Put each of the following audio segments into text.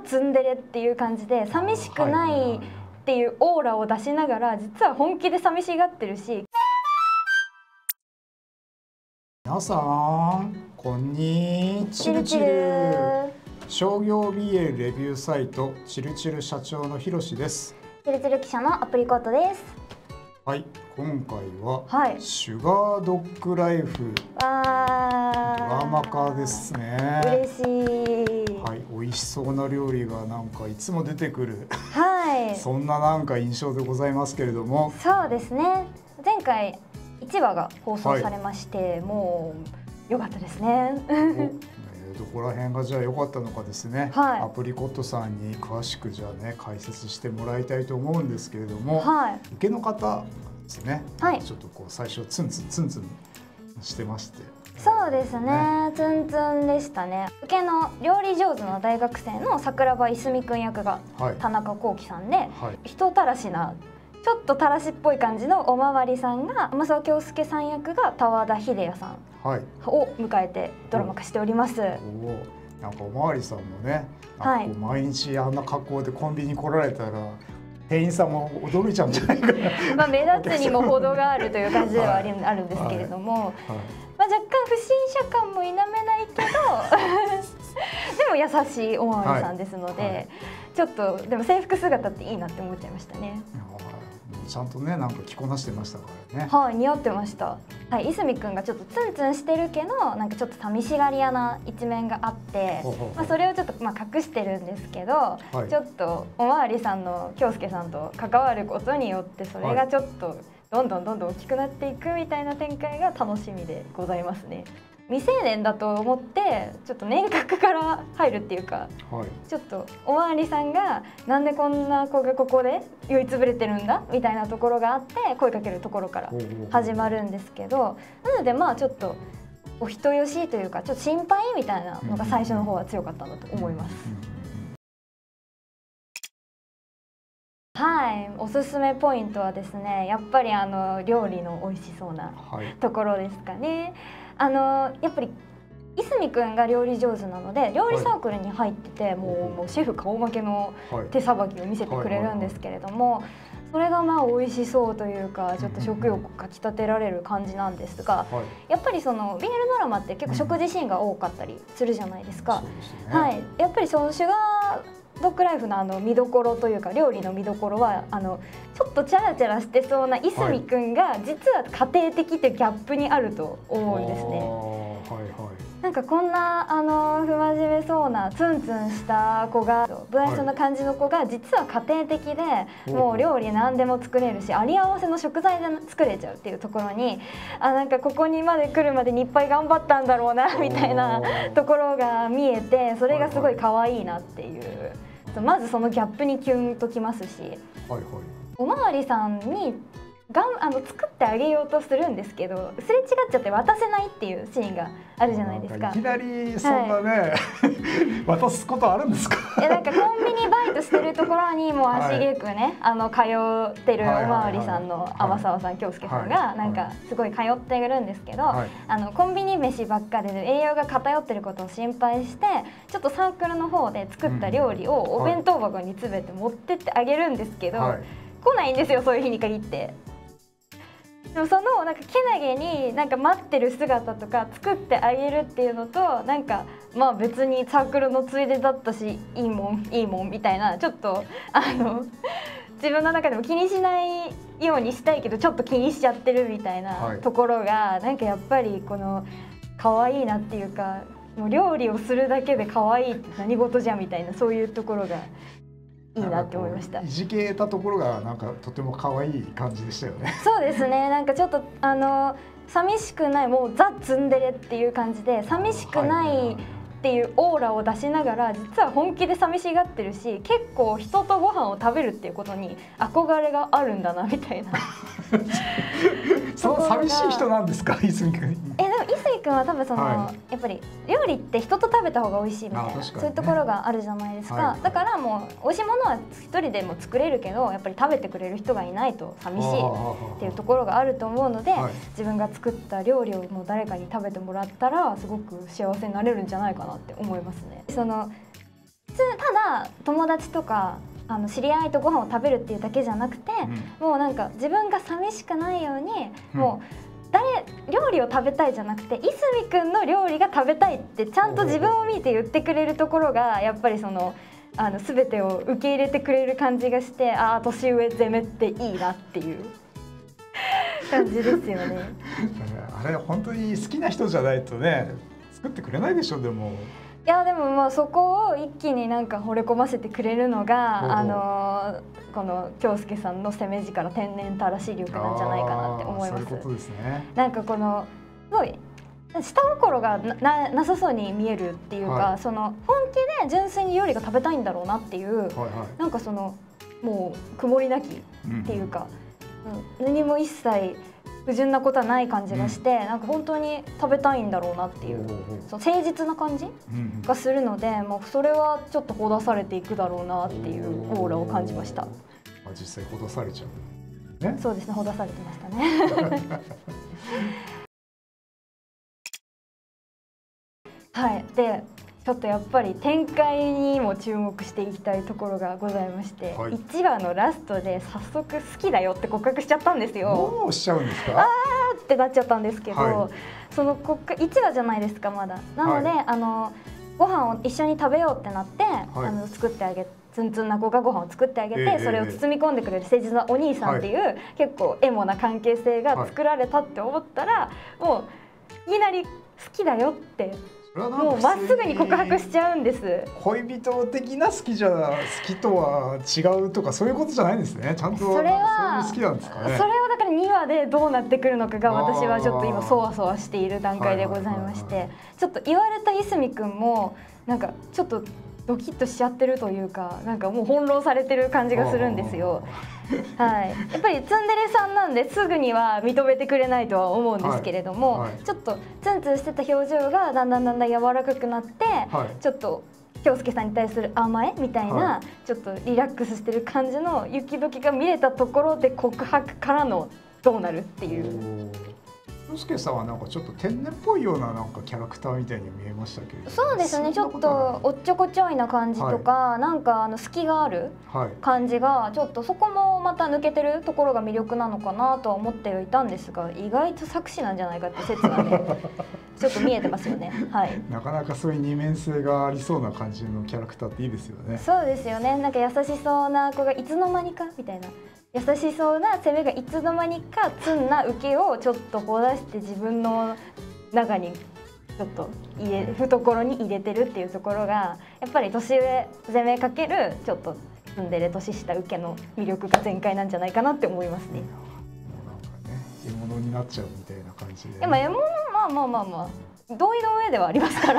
ツンデレっていう感じで寂しくないっていうオーラを出しながら実は本気で寂しがってるし。 皆さんこんにちるちチルチルる。商業 BL レビューサイトチルチル社長のひろしです。 チルチル記者のアプリコットです。 はい、今回は、 はい、 シュガードッグライフドラマ化ですね。 嬉しい。 はい、美味しそうな料理がなんかいつも出てくるはい。 そんななんか印象でございますけれども。 そうですね。前回1話が放送されまして、もう良かったですね。 どこら辺がじゃあ良かったのかですね、 はい、 アプリコットさんに詳しくじゃあね解説してもらいたいと思うんですけれども、 はい、 受けの方ですね、 はい、 ちょっとこう最初ツンツンしてまして、 そうですね、ツンツンでしたね。受けの料理上手な大学生の桜庭いすみくん役が田中聖さんで、人たらしなちょっとたらしっぽい感じのおまわりさんが天沢京介さん役が田和田秀也さんを迎えてドラマ化しております。 なんかおまわりさんもね、なんかこう毎日あんな格好でコンビニ来られたら店員さんも驚いちゃうんじゃないかなまあ目立つにも程があるという感じではあるんですけれども、まあ若干不審者感も否めないけどでも優しいおまわりさんですので、ちょっとでも制服姿っていいなって思っちゃいましたね。 ちゃんとねなんか着こなしてましたからね。 はい、似合ってました。はい、いすみくんがちょっとツンツンしてるけどなんかちょっと寂しがり屋な一面があって、まあそれをちょっとまあ隠してるんですけど、ちょっとおまわりさんの京介さんと関わることによってそれがちょっとどんどん大きくなっていくみたいな展開が楽しみでございますね。未成年だと思ってちょっと年格から入るっていうか、ちょっとおまわりさんがなんでこんな子がここで酔いつぶれてるんだみたいなところがあって声かけるところから始まるんですけど、なのでまあちょっとお人よしというかちょっと心配みたいなのが最初の方は強かったんだと思います。はい、おすすめポイントはですね、やっぱり料理の美味しそうなところですかね。やっぱりいすみくんが料理上手なので料理サークルに入ってて、もうシェフ顔負けの手さばきを見せてくれるんですけれども、それがまあ美味しそうというかちょっと食欲をかきたてられる感じなんですが、やっぱりその BL ドラマって結構食事シーンが多かったりするじゃないですか。はい、やっぱりそのシュガードッグライフの見どころというか料理の見どころはちょっとチャラチャラしてそうないすみくんが実は家庭的っていうギャップにあると思うんですね。なんかこんな不真面目そうなツンツンした子が不愛想な感じの子が実は家庭的でもう料理何でも作れるしあり合わせの食材で作れちゃうっていうところになんかここにまで来るまでにいっぱい頑張ったんだろうなみたいなところが見えて、それがすごい可愛いなっていう。まずそのギャップにキュンときますし、おまわりさんに作ってあげようとするんですけどすれ違っちゃって渡せないっていうシーンがあるじゃないですか。 いきなりそんなね、渡すことあるんですか。 なんかコンビニバイトしてるところにもう足げくね通ってるおまわりさんの天沢さん京介さんがなんかすごい通ってるんですけど、コンビニ飯ばっかで栄養が偏ってることを心配してちょっとサークルの方で作った料理をお弁当箱に詰めて持ってってあげるんですけど、来ないんですよ、そういう日に限って。でもそのなんかけなげになんか待ってる姿とか作ってあげるっていうのとなんかまあ別にサークルのついでだったしいいもんみたいな、ちょっと自分の中でも気にしないようにしたいけどちょっと気にしちゃってるみたいなところがなんかやっぱりこの可愛いなっていうか、もう料理をするだけで可愛いって何事じゃみたいな、そういうところがいいなって思いました。 いじけたところがなんかとても可愛い感じでしたよね。 そうですね。なんかちょっと寂しくない、もうザ・ツンデレっていう感じで寂しくないっていうオーラを出しながら実は本気で寂しがってるし、結構人とご飯を食べるっていうことに憧れがあるんだなみたいな。 そう寂しい人なんですか、いすみくん。 でもいすみくんは多分やっぱり料理って人と食べた方が美味しいみたいな、そういうところがあるじゃないですか。だからもう美味しいものは一人でも作れるけどやっぱり食べてくれる人がいないと寂しいっていうところがあると思うので、自分が作った料理をもう誰かに食べてもらったらすごく幸せになれるんじゃないかなって思いますね。 ただ友達とか知り合いとご飯を食べるっていうだけじゃなくて、もうなんか自分が寂しくないように、もう料理を食べたいじゃなくて、いすみくんの料理が食べたいってちゃんと自分を見て言ってくれるところが、やっぱりその全てを受け入れてくれる感じがして、ああ年上攻めっていいなっていう感じですよね。 あれ本当に好きな人じゃないとね作ってくれないでしょ。でもいやでもまあそこを一気になんか惚れ込ませてくれるのがこの京介さんの攻め力、天然たらし力なんじゃないかなって思います。 そういうことですね。 なんかこのすごい下心がなさそうに見えるっていうか、その本気で純粋に料理が食べたいんだろうなっていう、なんかそのもう曇りなきっていうか、何も一切不純なことはない感じがして、なんか本当に食べたいんだろうなっていう、その誠実な感じがするので、もうそれはちょっとほだされていくだろうなっていうオーラを感じました。 実際ほだされちゃう、ね、 そうですね、ほだされてましたね。はい、でちょっとやっぱり展開にも注目していきたいところがございまして、1話のラストで早速好きだよって告白しちゃったんですよ。 もうしちゃうんですか？ あーってなっちゃったんですけど、その1話じゃないですかまだ。なので、ご飯を一緒に食べようってなって、作ってあげて。ツンツンな子がご飯を作ってあげて、それを包み込んでくれる誠実なお兄さんっていう、結構エモな関係性が作られたって思ったら、もういきなり好きだよってもうまっすぐに告白しちゃうんです。 恋人的な好きとは違うとかそういうことじゃないんですね。ちゃんとそれは好きなんですかね。 それはだから2話でどうなってくるのかが私はちょっと今そわそわしている段階でございまして、ちょっと言われたいすみくんもなんかちょっとドキッとしちゃってるというか、なんかもう翻弄されてる感じがするんですよ。はい、やっぱりツンデレさんなんですぐには認めてくれないとは思うんですけれども、ちょっとツンツンしてた表情がだんだん柔らかくなって、ちょっと京介さんに対する甘えみたいな、ちょっとリラックスしてる感じの雪解きが見れたところで告白からのどうなるっていう。 京介さんはなんかちょっと天然っぽいようななんかキャラクターみたいに見えましたけど。 そうですね、ちょっとおっちょこちょいな感じとか、なんか隙がある感じがちょっとそこもまた抜けてるところが魅力なのかなとは思ってはいたんですが、意外と作詞なんじゃないかって説がねちょっと見えてますよね。はい。 なかなかそういう二面性がありそうな感じのキャラクターっていいですよね。 そうですよね。なんか優しそうな子がいつの間にかみたいな。優しそうな攻めがいつの間にかツンな受けをちょっとこう出して自分の中にちょっと懐に入れてるっていうところがやっぱり年上攻めかけるちょっとツンデレ年下受けの魅力が全開なんじゃないかなって思いますね。 もうなんかね、獲物になっちゃうみたいな感じで、ね。 でも獲物まあ同意の上ではありますから。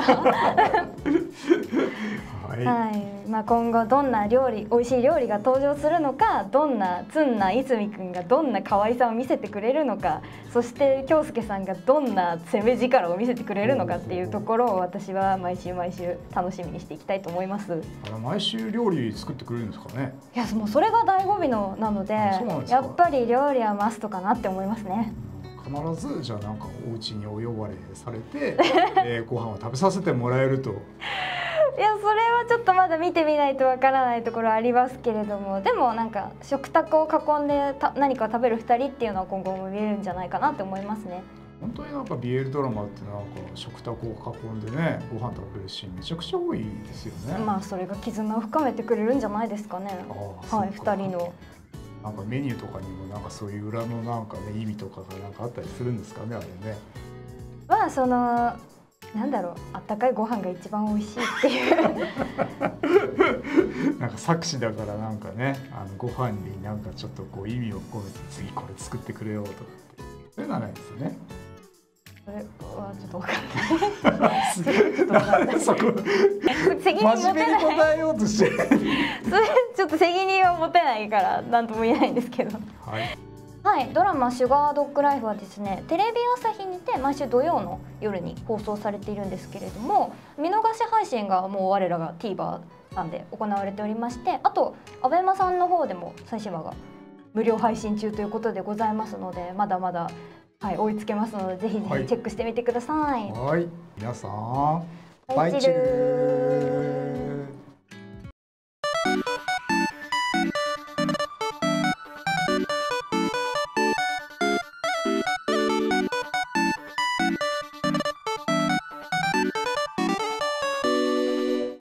はい、まあ今後どんな美味しい料理が登場するのか、どんなツンないすみくんがどんな可愛さを見せてくれるのか、そして京介さんがどんな攻め力を見せてくれるのかっていうところを私は毎週楽しみにしていきたいと思います。 毎週料理作ってくれるんですかね。 いやもうそれが醍醐味なので、やっぱり料理はマストかなって思いますね。 必ずじゃあなんかお家にお呼ばれされて、ご飯を食べさせてもらえると。 いやそれはちょっとまだ見てみないとわからないところありますけれども、でもなんか食卓を囲んで何か食べる2人っていうのは今後も見れるんじゃないかなって思いますね。 本当になんか BL ドラマってなんか食卓を囲んでねご飯食べるシーンめちゃくちゃ多いですよね。 まあそれが絆を深めてくれるんじゃないですかね。はい、2人のなんかメニューとかにもなんかそういう裏のなんかね意味とかがなんかあったりするんですかね、あれね。 まあそのなんだろう、あったかいご飯が一番美味しいっていうなんか作詞だからなんかねご飯になんかちょっとこう意味を込めて次これ作ってくれよとかってそういうのはないですよね。 それはちょっと分かんない。 そこ責任持てない。真面目に答えようとしてそれちょっと責任は持てないから何とも言えないんですけど。はい、ドラマ「シュガードッグライフ」はですねテレビ朝日にて毎週土曜の夜に放送されているんですけれども、見逃し配信がもう我らが TVer さんで行われておりまして、あと ABEMA さんの方でも最新話が無料配信中ということでございますので、まだまだ、はい、追いつけますのでぜひぜひチェックしてみてください。 はい、皆さんバイチルー。